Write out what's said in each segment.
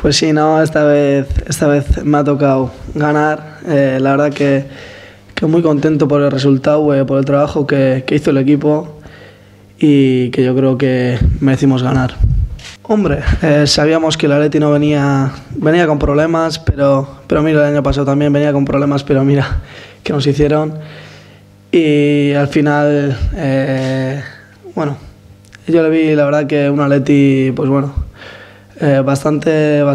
Pues sí, no, esta vez me ha tocado ganar. La verdad que muy contento por el resultado, por el trabajo que hizo el equipo y que yo creo que merecimos ganar. Hombre, sabíamos que el Atleti no venía con problemas, pero mira, el año pasado también venía con problemas, pero mira, que nos hicieron. Y al final, bueno, yo le vi la verdad que un Atleti, pues bueno, bastante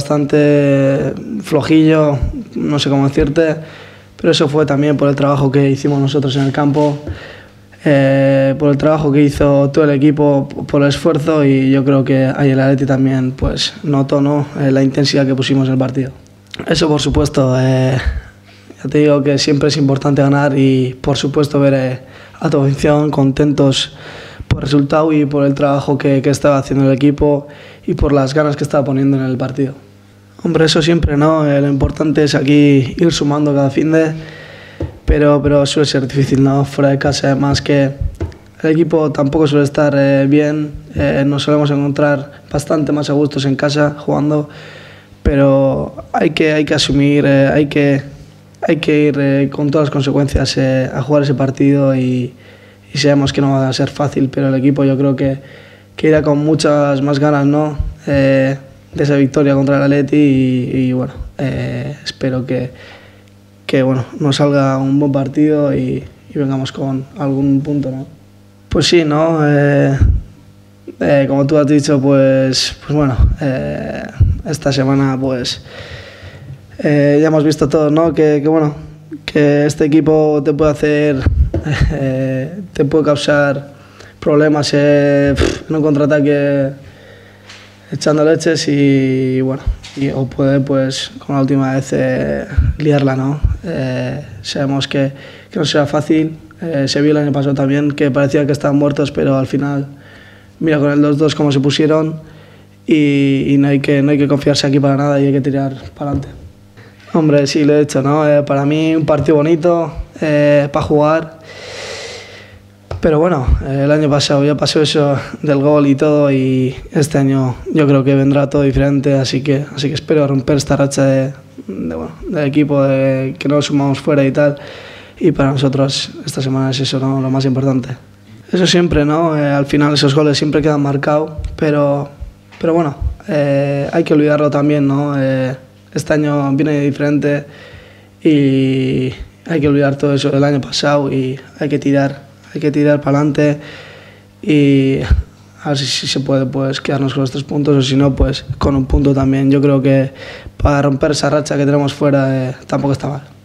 flojillo, no sé cómo decirte, pero eso fue también por el trabajo que hicimos nosotros en el campo, por el trabajo que hizo todo el equipo, por el esfuerzo, y yo creo que ahí el Atleti también pues notó, ¿no?, la intensidad que pusimos en el partido. Eso por supuesto, ya te digo que siempre es importante ganar y por supuesto ver a tu afición contentos por el resultado y por el trabajo que estaba haciendo el equipo y por las ganas que estaba poniendo en el partido. Hombre, eso siempre, ¿no? Lo importante es aquí ir sumando cada finde, pero suele ser difícil, ¿no? Fuera de casa, además que el equipo tampoco suele estar bien, nos solemos encontrar bastante más a gustos en casa jugando, pero hay que asumir, hay que ir con todas las consecuencias a jugar ese partido y sabemos que no va a ser fácil, pero el equipo yo creo que irá con muchas más ganas, ¿no?, de esa victoria contra el Atleti y bueno, espero que bueno, nos salga un buen partido y vengamos con algún punto, ¿no? Pues sí, ¿no? Como tú has dicho, pues bueno, esta semana pues ya hemos visto todos, ¿no?, que bueno, que este equipo te puede hacer, te puede causar problemas en un contraataque echando leches y bueno, o puede pues con la última vez liarla, ¿no? Sabemos que no será fácil, se vio el año pasado también que parecía que estaban muertos, pero al final mira con el 2-2 cómo se pusieron y no hay que confiarse aquí para nada y hay que tirar para adelante. Hombre, sí, lo he hecho, ¿no? Para mí un partido bonito para jugar, pero bueno, el año pasado ya pasó eso del gol y todo y este año yo creo que vendrá todo diferente, así que espero romper esta racha del equipo, de que no lo sumamos fuera y tal, y para nosotros esta semana es eso, ¿no?, lo más importante. Eso siempre, ¿no? Al final esos goles siempre quedan marcados, pero bueno, hay que olvidarlo también, ¿no? Este año viene diferente y hay que olvidar todo eso del año pasado y hay que tirar para adelante y a ver si se puede pues quedarnos con los 3 puntos o si no pues con un punto también. Yo creo que para romper esa racha que tenemos fuera tampoco está mal.